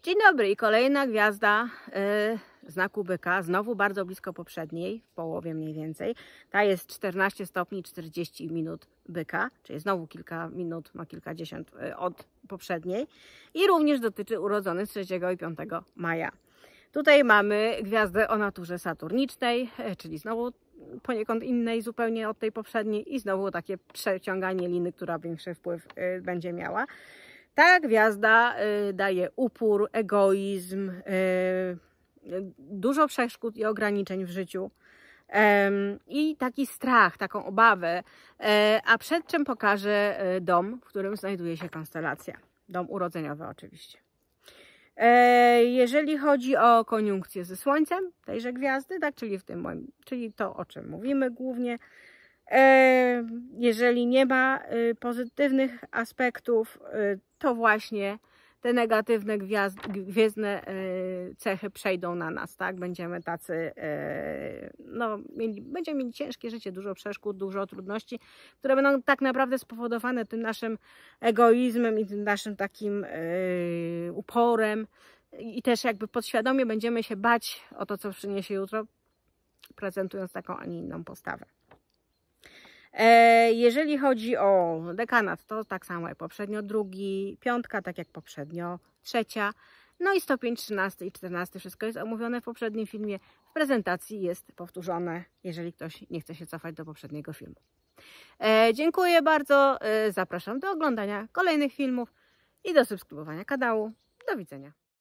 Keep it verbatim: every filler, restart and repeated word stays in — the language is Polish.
Dzień dobry i kolejna gwiazda yy, znaku byka, znowu bardzo blisko poprzedniej, w połowie mniej więcej. Ta jest czternaście stopni czterdzieści minut byka, czyli znowu kilka minut, ma kilkadziesiąt yy, od poprzedniej i również dotyczy urodzonych trzeciego i piątego maja. Tutaj mamy gwiazdę o naturze saturnicznej, yy, czyli znowu poniekąd innej zupełnie od tej poprzedniej i znowu takie przeciąganie liny, która większy wpływ yy, będzie miała. Ta gwiazda y, daje upór, egoizm, y, dużo przeszkód i ograniczeń w życiu y, i taki strach, taką obawę, y, a przed czym pokaże y, dom, w którym znajduje się konstelacja. Dom urodzeniowy oczywiście. Y, jeżeli chodzi o koniunkcję ze Słońcem tejże gwiazdy, tak, czyli, w tym moim, czyli to, o czym mówimy głównie, jeżeli nie ma pozytywnych aspektów, to właśnie te negatywne gwiazd, gwiezdne cechy przejdą na nas, tak? Będziemy tacy, no, mieli, będziemy mieli ciężkie życie, dużo przeszkód, dużo trudności, które będą tak naprawdę spowodowane tym naszym egoizmem i tym naszym takim uporem i też jakby podświadomie będziemy się bać o to, co przyniesie jutro, prezentując taką, a nie inną postawę. Jeżeli chodzi o dekanat, to tak samo jak poprzednio drugi, piątka tak jak poprzednio trzecia, no i stopień trzynasty i czternasty, wszystko jest omówione w poprzednim filmie, w prezentacji jest powtórzone, jeżeli ktoś nie chce się cofać do poprzedniego filmu. Dziękuję bardzo, zapraszam do oglądania kolejnych filmów i do subskrybowania kanału. Do widzenia.